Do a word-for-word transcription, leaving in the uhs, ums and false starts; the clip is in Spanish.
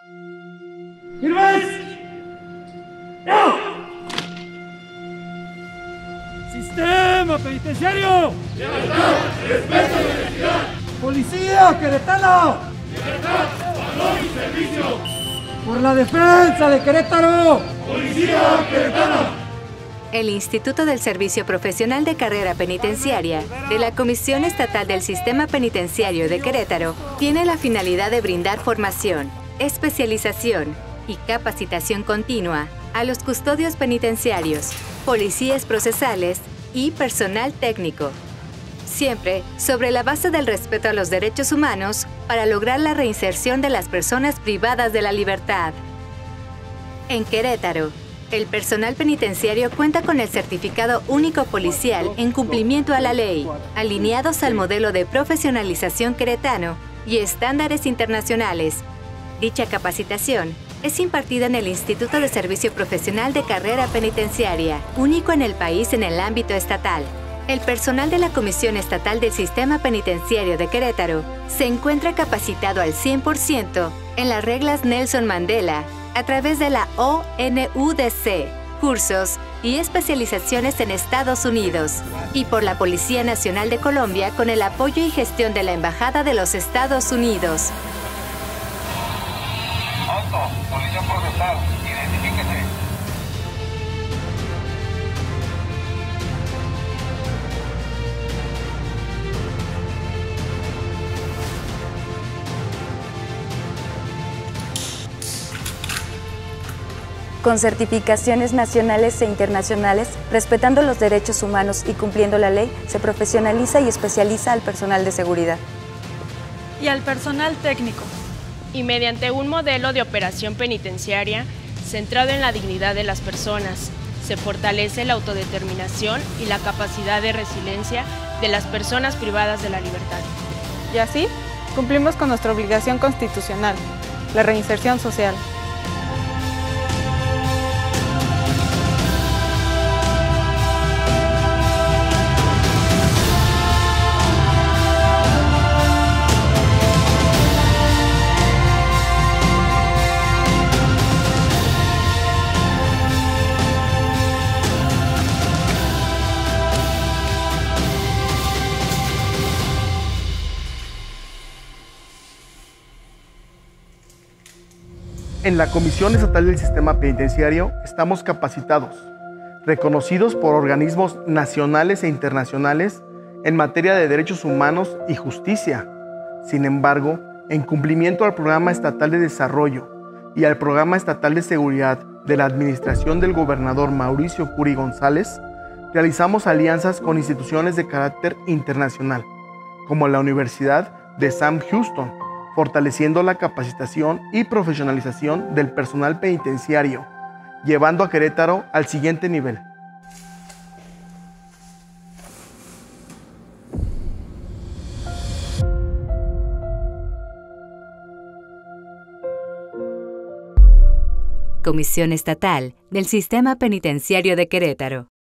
¡Firmes! ¡No! ¡Sistema penitenciario! ¡Libertad, respeto y honestidad! ¡Policía queretano! ¡Libertad, valor y servicio! ¡Por la defensa de Querétaro! ¡Policía queretana! El Instituto del Servicio Profesional de Carrera Penitenciaria de la Comisión Estatal del Sistema Penitenciario de Querétaro tiene la finalidad de brindar formación, especialización y capacitación continua a los custodios penitenciarios, policías procesales y personal técnico, siempre sobre la base del respeto a los derechos humanos para lograr la reinserción de las personas privadas de la libertad. En Querétaro, el personal penitenciario cuenta con el certificado único policial en cumplimiento a la ley, alineados al modelo de profesionalización queretano y estándares internacionales. Dicha capacitación es impartida en el Instituto de Servicio Profesional de Carrera Penitenciaria, único en el país en el ámbito estatal. El personal de la Comisión Estatal del Sistema Penitenciario de Querétaro se encuentra capacitado al cien por ciento en las reglas Nelson Mandela a través de la O N U D C, cursos y especializaciones en Estados Unidos, y por la Policía Nacional de Colombia con el apoyo y gestión de la Embajada de los Estados Unidos. Alto, policía procesal, identifíquese. Con certificaciones nacionales e internacionales, respetando los derechos humanos y cumpliendo la ley, se profesionaliza y especializa al personal de seguridad. Y al personal técnico. Y mediante un modelo de operación penitenciaria centrado en la dignidad de las personas, se fortalece la autodeterminación y la capacidad de resiliencia de las personas privadas de la libertad. Y así, cumplimos con nuestra obligación constitucional, la reinserción social. En la Comisión Estatal del Sistema Penitenciario estamos capacitados, reconocidos por organismos nacionales e internacionales en materia de derechos humanos y justicia. Sin embargo, en cumplimiento al Programa Estatal de Desarrollo y al Programa Estatal de Seguridad de la Administración del Gobernador Mauricio Curi González, realizamos alianzas con instituciones de carácter internacional, como la Universidad de Sam Houston, fortaleciendo la capacitación y profesionalización del personal penitenciario, llevando a Querétaro al siguiente nivel. Comisión Estatal del Sistema Penitenciario de Querétaro.